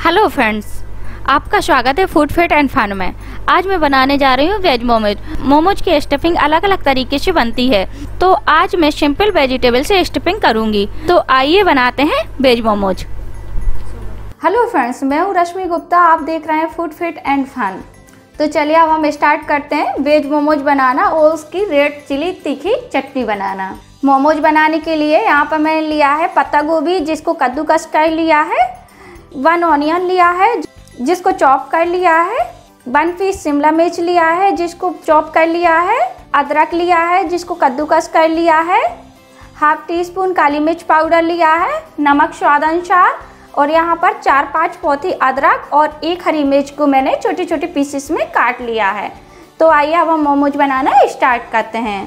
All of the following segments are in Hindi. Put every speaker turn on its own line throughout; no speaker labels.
हेलो फ्रेंड्स, आपका स्वागत है फूड फिट एंड फन में। आज मैं बनाने जा रही हूँ वेज मोमोज। मोमोज की स्टफिंग अलग अलग तरीके से बनती है, तो आज मैं सिंपल वेजिटेबल से स्टफिंग करूँगी। तो आइए बनाते हैं वेज मोमोज।
हेलो फ्रेंड्स, मैं हूँ रश्मि गुप्ता। आप देख रहे हैं फूड फिट एंड फन। तो चलिए अब हम स्टार्ट करते हैं वेज मोमोज बनाना और उसकी रेड चिली तीखी चटनी बनाना। मोमोज बनाने के लिए यहाँ पर मैंने लिया है पत्ता गोभी, जिसको कद्दूकस कर लिया है। 1 ऑनियन लिया है, जिसको चॉप कर लिया है। 1 पीस शिमला मिर्च लिया है, जिसको चॉप कर लिया है। अदरक लिया है, जिसको कद्दूकस कर लिया है। हाफ टी स्पून काली मिर्च पाउडर लिया है। नमक स्वाद अनुसार। और यहाँ पर 4-5 पौथी अदरक और 1 हरी मिर्च को मैंने छोटी छोटी पीसेस में काट लिया है। तो आइए अब हम मोमोज बनाना स्टार्ट करते हैं।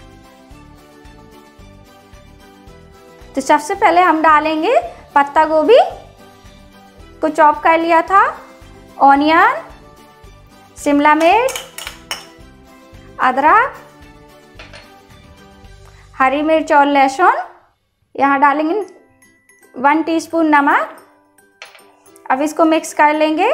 तो सबसे पहले हम डालेंगे पत्ता गोभी को चॉप कर लिया था, ऑनियन, शिमला मिर्च, अदरक, हरी मिर्च और लहसुन। यहाँ डालेंगे 1 टीस्पून नमक। अब इसको मिक्स कर लेंगे।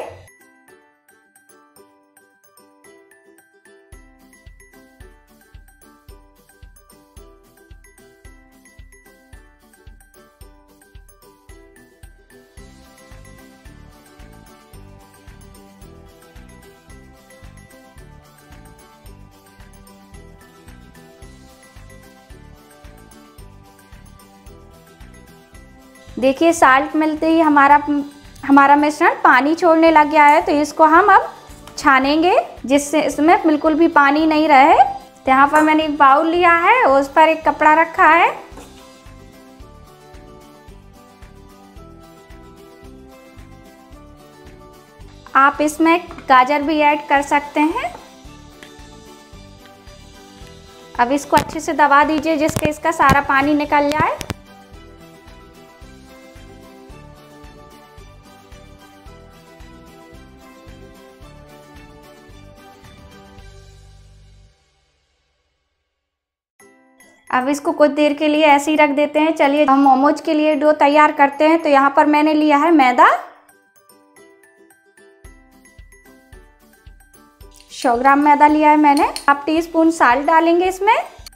देखिए साल्ट मिलते ही हमारा मिश्रण पानी छोड़ने लग गया है। तो इसको हम अब छानेंगे, जिससे इसमें बिल्कुल भी पानी नहीं रहे। तो यहाँ पर मैंने एक बाउल लिया है और उस पर एक कपड़ा रखा है। आप इसमें गाजर भी ऐड कर सकते हैं। अब इसको अच्छे से दबा दीजिए, जिससे इसका सारा पानी निकल जाए। अब इसको कुछ देर के लिए ऐसे ही रख देते हैं। चलिए हम मोमोज के लिए डो तैयार करते हैं। तो यहाँ पर मैंने लिया है मैदा। 100 ग्राम मैदा लिया है मैंने। हाफ टी स्पून साल्ट डालेंगे इसमें।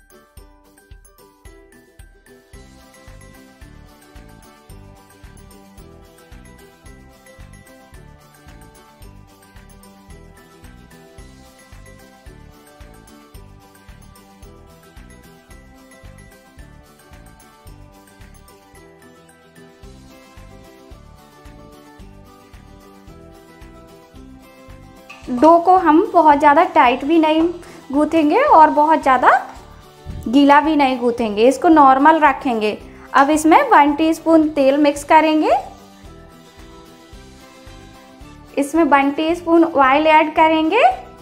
डो को हम बहुत ज़्यादा टाइट भी नहीं गूँथेंगे और बहुत ज़्यादा गीला भी नहीं गूँथेंगे, इसको नॉर्मल रखेंगे। अब इसमें 1 टीस्पून तेल मिक्स करेंगे। इसमें 1 टीस्पून ऑयल ऐड करेंगे।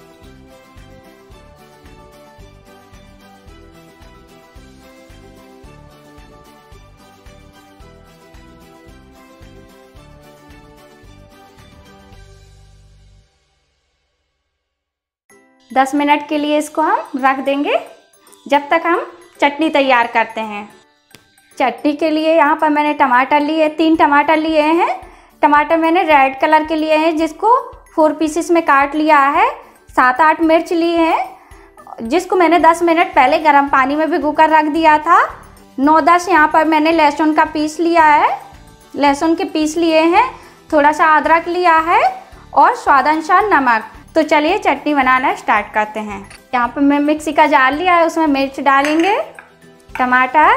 दस मिनट के लिए इसको हम रख देंगे, जब तक हम चटनी तैयार करते हैं। चटनी के लिए यहाँ पर मैंने टमाटर लिए, 3 टमाटर लिए हैं। टमाटर मैंने रेड कलर के लिए हैं, जिसको 4 पीसेस में काट लिया है। 7-8 मिर्च लिए हैं, जिसको मैंने 10 मिनट पहले गर्म पानी में भिगोकर रख दिया था। 9-10 यहाँ पर मैंने लहसुन का पीस लिया है, लहसुन के पीस लिए हैं। थोड़ा सा अदरक लिया है और स्वादानुसार नमक। तो चलिए चटनी बनाना स्टार्ट करते हैं। यहाँ पर मैं मिक्सी का जार लिया है, उसमें मिर्च डालेंगे, टमाटर,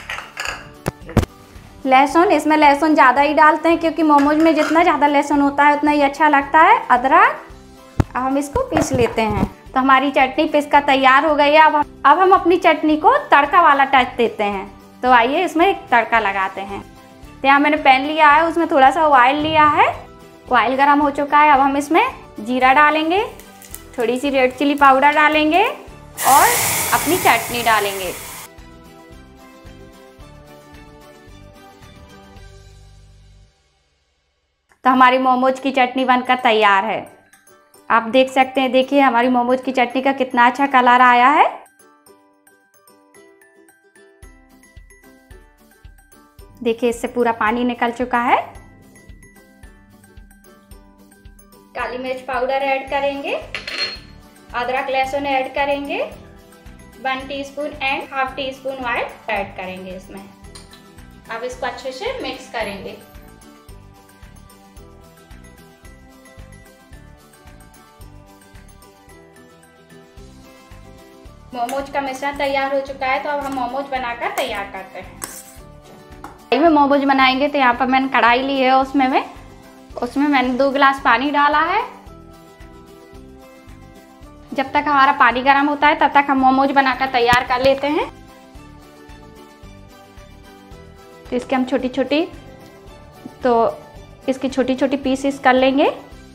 लहसुन। इसमें लहसुन ज़्यादा ही डालते हैं, क्योंकि मोमोज में जितना ज़्यादा लहसुन होता है उतना ही अच्छा लगता है। अदरक। अब हम इसको पीस लेते हैं। तो हमारी चटनी पीसकर तैयार हो गई है। अब हम अपनी चटनी को तड़का वाला टच देते हैं। तो आइए इसमें एक तड़का लगाते हैं। तो यहाँ मैंने पैन लिया है, उसमें थोड़ा सा ऑयल लिया है। ऑयल गर्म हो चुका है। अब हम इसमें जीरा डालेंगे, थोड़ी सी रेड चिली पाउडर डालेंगे और अपनी चटनी डालेंगे। तो हमारी मोमोज की चटनी बनकर तैयार है। आप देख सकते हैं, देखिए हमारी मोमोज की चटनी का कितना अच्छा कलर आया है। देखिए इससे पूरा पानी निकल चुका है।
काली मिर्च पाउडर ऐड करेंगे, अदरक लहसुन ऐड करेंगे, 1 teaspoon and half teaspoon oil add करेंगे इसमें। अब इसको अच्छे से मिक्स करेंगे। मोमोज का मिश्रण तैयार हो चुका है, तो अब हम मोमोज बनाकर तैयार करते हैं।
कढ़ाई में मोमोज बनाएंगे तो यहाँ पर मैंने कढ़ाई ली है, उसमें मैंने 2 गिलास पानी डाला है। जब तक हमारा पानी गर्म होता है तब तक हम मोमोज बनाकर तैयार कर लेते हैं। तो इसके हम इसकी छोटी छोटी पीसेस कर लेंगे।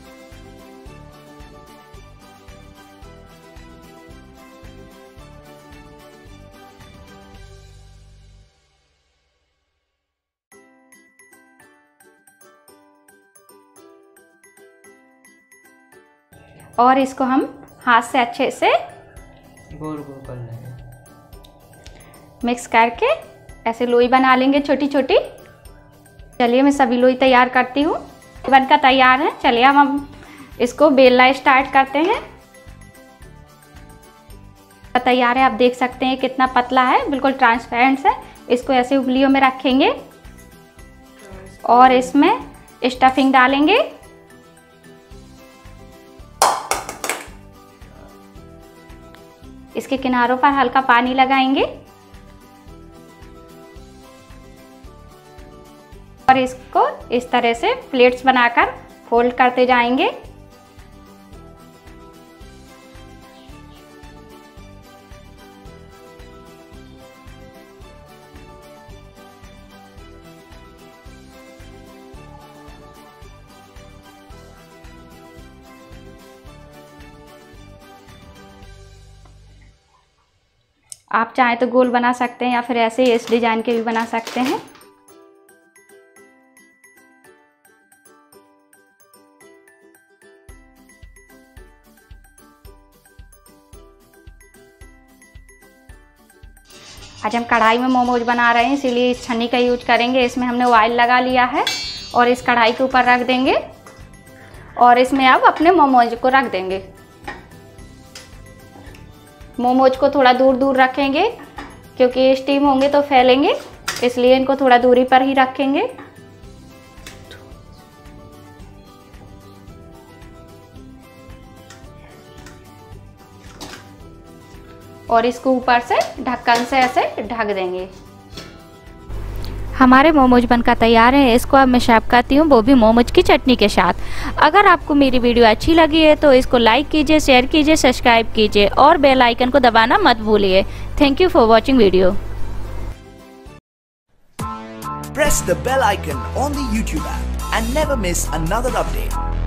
और इसको हम हाथ से अच्छे से
गोल गोल कर लेंगे,
मिक्स करके ऐसे लोई बना लेंगे छोटी छोटी। चलिए मैं सभी लोई तैयार करती हूँ। बनकर तैयार है। चलिए हम इसको बेलना स्टार्ट करते हैं। तैयार है, आप देख सकते हैं कितना पतला है, बिल्कुल ट्रांसपेरेंट है। इसको ऐसे उंगलियों में रखेंगे और इसमें स्टफिंग डालेंगे। इसके किनारों पर हल्का पानी लगाएंगे और इसको इस तरह से प्लेट्स बनाकर फोल्ड करते जाएंगे। आप चाहें तो गोल बना सकते हैं या फिर ऐसे इस डिजाइन के भी बना सकते हैं। आज हम कढ़ाई में मोमोज बना रहे हैं, इसीलिए इस छन्नी का यूज करेंगे। इसमें हमने ऑयल लगा लिया है और इस कढ़ाई के ऊपर रख देंगे और इसमें अब अपने मोमोज को रख देंगे। मोमोज को थोड़ा दूर दूर रखेंगे क्योंकि स्टीम होंगे तो फैलेंगे, इसलिए इनको थोड़ा दूरी पर ही रखेंगे। और इसको ऊपर से ढक्कन से ऐसे ढक देंगे।
हमारे मोमोज बनकर तैयार हैं। इसको अब मैं सर्व करती हूँ, वो भी मोमोज की चटनी के साथ। अगर आपको मेरी वीडियो अच्छी लगी है तो इसको लाइक कीजिए, शेयर कीजिए, सब्सक्राइब कीजिए और बेल आइकन को दबाना मत भूलिए। Thank you for watching video.
Press the bell icon on the YouTube app and never miss another update.